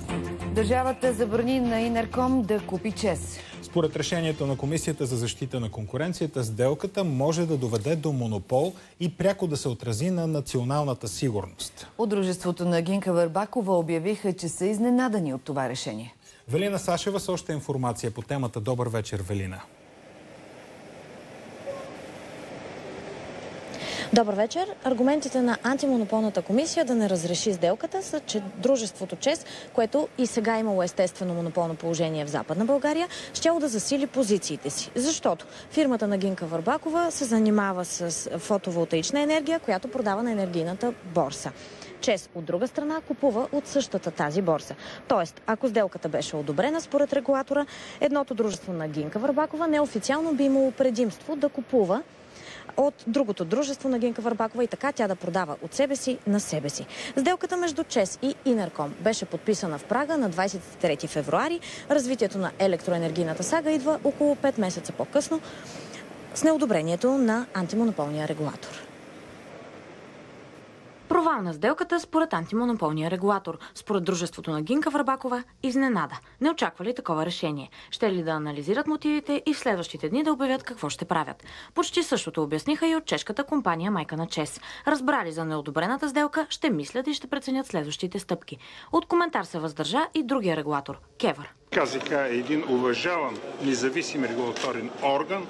Държавата забрани на Инерком да купи ЧЕЗ. Според решението на Комисията за защита на конкуренцията, сделката може да доведе до монопол и пряко да се отрази на националната сигурност. От дружеството на Гинка Върбакова обявиха, че са изненадани от това решение. Велина Сашева с още информация по темата. Добър вечер, Велина. Добър вечер. Аргументите на антимонополната комисия да не разреши сделката са, че дружеството ЧЕЗ, което и сега имало естествено монополно положение в Западна България, щяло да засили позициите си. Защото фирмата на Гинка Върбакова се занимава с фотоволтаична енергия, която продава на енергийната борса. ЧЕЗ, от друга страна, купува от същата тази борса. Тоест, ако сделката беше одобрена според регулатора, едното дружество на Гинка Върбакова неофициално би имало предимство да купува от другото дружество на Гинка Върбакова и така тя да продава от себе си на себе си. Сделката между ЧЕЗ и Инерком беше подписана в Прага на 23 февруари. Развитието на електроенергийната сага идва около 5 месеца по-късно с неодобрението на антимонополния регулатор. Провал на сделката според антимонополния регулатор. Според дружеството на Гинка Върбакова изненада. Не очаквали такова решение. Ще ли да анализират мотивите и в следващите дни да обявят какво ще правят. Почти същото обясниха и от чешката компания майка на ЧЕЗ. Разбрали за неодобрената сделка, ще мислят и ще преценят следващите стъпки. От коментар се въздържа и другия регулатор – КЕВР. КЗК е един уважаван независим регулаторен орган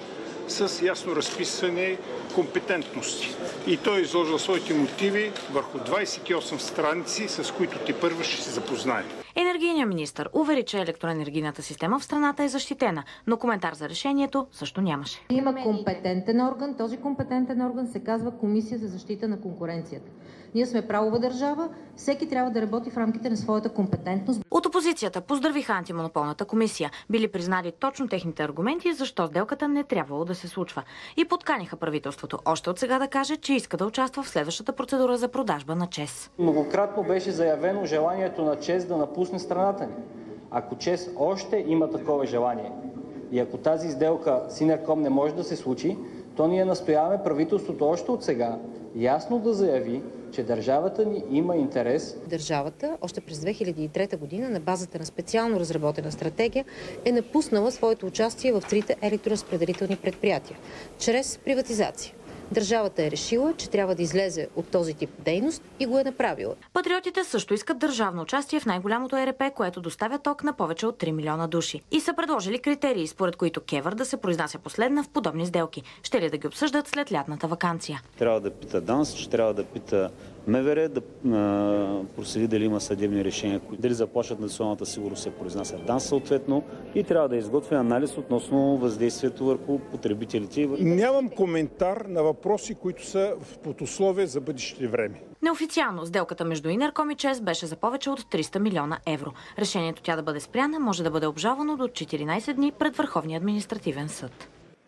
с ясно разписани компетентности. И той е изложил своите мотиви върху 28 страници, с които тепърва ще се запознае. Енергийният министър увери, че електроенергийната система в страната е защитена, но коментар за решението също нямаше. Има компетентен орган. Този компетентен орган се казва Комисия за защита на конкуренцията. Ние сме правова държава, всеки трябва да работи в рамките на своята компетентност. От опозицията поздравиха антимонополната комисия. Били признали точно техните аргументи, защо сделката не трябвало да се случва. И подканиха правителството още от сега да каже, че иска да участва в следващата процедура за продажба на ЧЕЗ. Многократно беше заявено желанието на ЧЕЗ да напусне страната ни. Ако ЧЕЗ още има такова желание и ако тази сделка с Инерком не може да се случи, то ние настояваме правителството още от сега ясно да заяви, че държавата ни има интерес. Държавата още през 2003 година на базата на специално разработена стратегия е напуснала своето участие в трите електроразпределителни предприятия чрез приватизация. Държавата е решила, че трябва да излезе от този тип дейност и го е направила. Патриотите също искат държавно участие в най-голямото ЕРП, което доставя ток на повече от 3 милиона души. И са предложили критерии, според които КЕВР да се произнася последна в подобни сделки. Ще ли да ги обсъждат след лятната ваканция? Трябва да пита ДАНС, ще трябва да пита МВР, да проследи дали има съдебни решения, дали заплашват националната сигурност, се произнася ДАНС съответно и трябва да изготви анализ относно въздействието върху потребителите. Нямам коментар на въпроси, които са под условие за бъдеще време. Неофициално сделката между Инерком и ЧЕЗ беше за повече от 300 милиона евро. Решението тя да бъде спряна може да бъде обжалвано до 14 дни пред Върховния административен съд.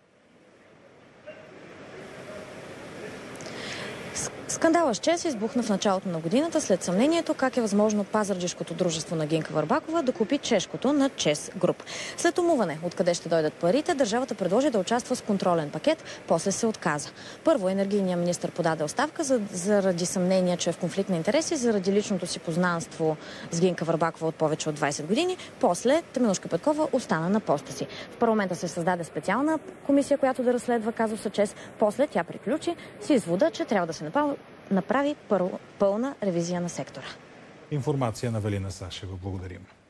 Скандалът с ЧЕЗ избухна в началото на годината след съмнението как е възможно пазарджишкото дружество на Гинка Върбакова да купи чешкото на ЧЕЗ Груп. След умуване откъде ще дойдат парите, държавата предложи да участва с контролен пакет, после се отказа. Първо енергийният министър подаде оставка заради съмнение, че е в конфликт на интереси, заради личното си познанство с Гинка Върбакова от повече от 20 години. После Теменужка Петкова остана на поста си. В парламента се създаде специална комисия, която да разследва казуса ЧЕЗ. После тя приключи с извода, че трябва да се направи пълна ревизия на сектора. Информация на Велина Сашева. Благодарим.